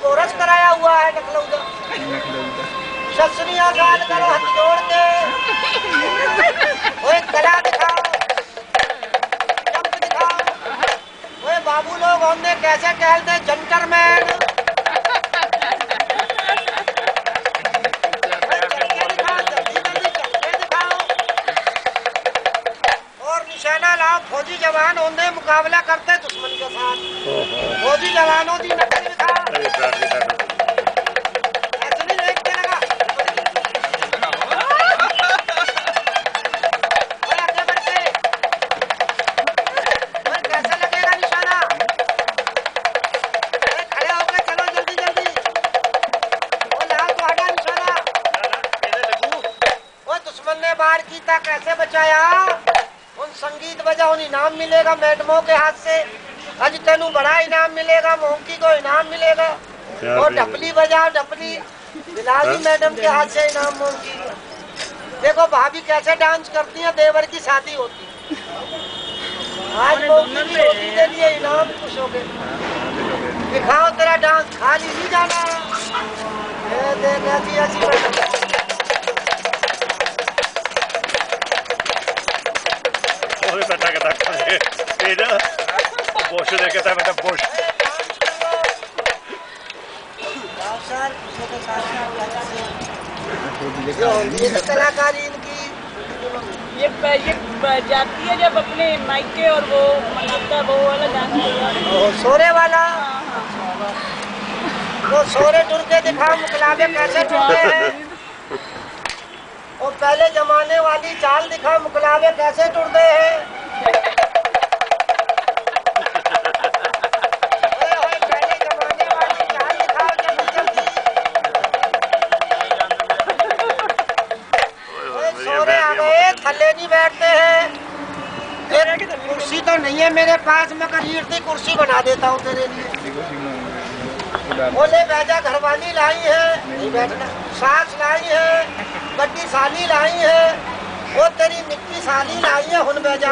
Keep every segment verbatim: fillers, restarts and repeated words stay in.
Coarse कराया हुआ है नकलौदा। ससुरिया गाल करो हाथ जोड़ के, ओए कला दिखाओ, जंप दिखाओ। ओए बाबू लोग हमने कैसे कहते जंटरमैन। निशाना लाओ, फौजी जवान होंगे मुकाबला करते दुश्मन के साथ। फौजी जवानों की नकल दिखाओ। ऐसे नहीं देखते लगा। ओए आगे बढ़ के। ओए कैसे लगेगा निशाना? ओए खड़े होके चलो जल्दी जल्दी। ओ लाओ तो हटा निशाना। ओए दुश्मन ने वार किया, कैसे बचाया? उन संगीत बजाओ, इनाम मिलेगा मैडमों के हाथ से। आज तेनू बड़ा इनाम मिलेगा, मोंकी को इनाम मिलेगा। और डपली बजाओ, डपली दिलावी मैडम के हाथ से इनाम मोंकी। देखो भाभी कैसे डांस करती हैं, देवर की शादी होती है। आज मोंकी की रोटी के लिए इनाम खुश हो गए। दिखाओ तेरा डांस, खाली नहीं जाना। देख ऐसी ऐसी बेटा कहता है तेरा बोश देखे था बेटा बोश। ये कलाकारी इनकी ये ये जाती है जब अपने मायके और वो मनाता वो वाला डांस। सोरे वाला वो सोरे टुर के दिखा मुकलाबे कैसे टुरते हैं। और पहले जमाने वाली चाल दिखा मुकलाबे कैसे टुरते हैं। पहले जमाने वाली चाल दिखाओ जल्दी जल्दी। सोरे आ गए, थल्ले नहीं बैठते हैं। कुर्सी तो नहीं है मेरे पास, मैं करीर की कुर्सी बना देता हूँ तेरे लिए। बोले बैजा घरवाली लाई है, नहीं बैठना। सास लाई है, बड्डी साली लाई है, वो तेरी निक्की साली लाई है हुन बैजा।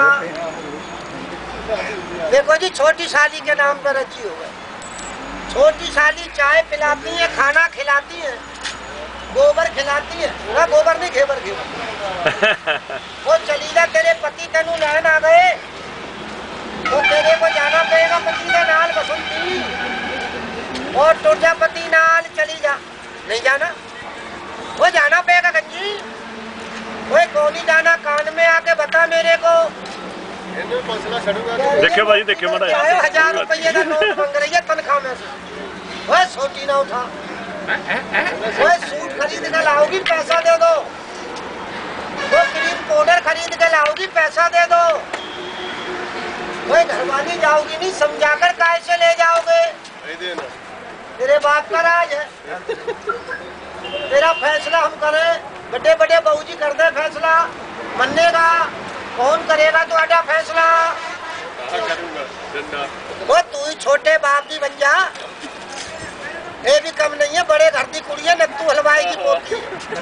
देखो जी छोटी साली के नाम पर अच्छी हो गई। छोटी साली चाय पिलाती है, खाना खिलाती है, गोबर खिलाती है। ना गोबर नहीं, घेबर घेबर। वो चली जा, तेरे पति तेनू लैन आ गए तो तेरे को जाना पड़ेगा पति के नाल बसंती। और टुट जा पति नाल, चली जा। नहीं जाना, वो जाना पड़ेगा गंजी। वो कौन ही जाना, कान में आके बता मेरे को। देखियो भाई, देखियो मत हजार रुपये का नोट मांग रही है तनख्वाह में से। वो सोटी ना उठा। वो सूट खरीद कर लाओगी, पैसा दे दो। वो क्रीम पाउडर खरीद कर लाओगी, पैसा दे दो। वो घरवाली जाओगी नहीं, समझाकर काय से ले जाओगे। तेरे बाप का राज है, तेरा फैसला हम करें। बड़े बड़े बहूजी कर दे फैसला, मनेगा कौन करेगा तुम्हारा फैसला? वो तू ही छोटे बाप की बन जा। ये भी कम नहीं है, बड़े घर की कुड़ी है, नत्तू हलवाई की पोती।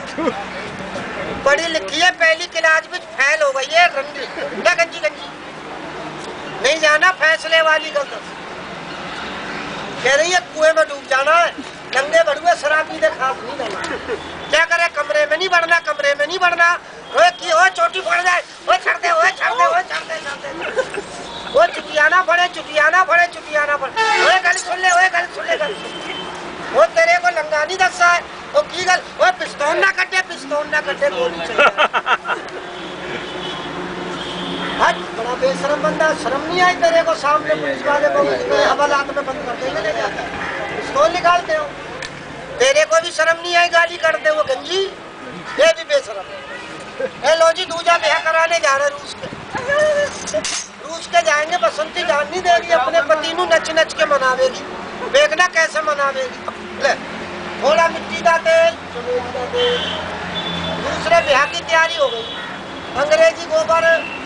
पढ़ी लिखी है, पहली क्लास में फैल हो गई है, रंगी गंजी गंजी। नहीं जाना, फैसले वाली गलत कह रही है। कुएं में डूब जाना है, नंगे बड़ुए शराबी दे खास नहीं जाना। क्या करे, कमरे में नहीं बढ़ना, कमरे में नहीं बढ़ना। ओए की ओए चोटी पड़ जाए, ओए छड़ दे, ओए छड़ दे, ओए छड़ दे, छड़ दे। वो चुटियाना पड़े, चुटियाना पड़े, चुटियाना पड़े। ओए गल सुन ले, ओए गल सुन ले, गल वो तेरे को लंगा नहीं दसा है। वो की गल, ओए पिस्तौल ना कटे, पिस्तौल ना कटे, गोली चले। हट, बड़ा बेशरम बंदा, शर्म नहीं आई तेरे को? सामने पुलिस वाले को हवालात में बंद कर देंगे, ले जाता है, पिस्तौल निकालते हो। तेरे को भी शर्म नहीं आई, गाली करते हो गंजी। ये भी बेशरम। ए लो जी, दूजा ब्याह कराने जा रहे रूस के। रूस के जाएंगे, बसंती जान नहीं देगी, अपने पति नू नच नच के मनावेगी। देखना कैसे मनावेगी। ले थोड़ा मिट्टी का तेल, दूसरे ब्याह की तैयारी हो गई। अंग्रेजी गोबर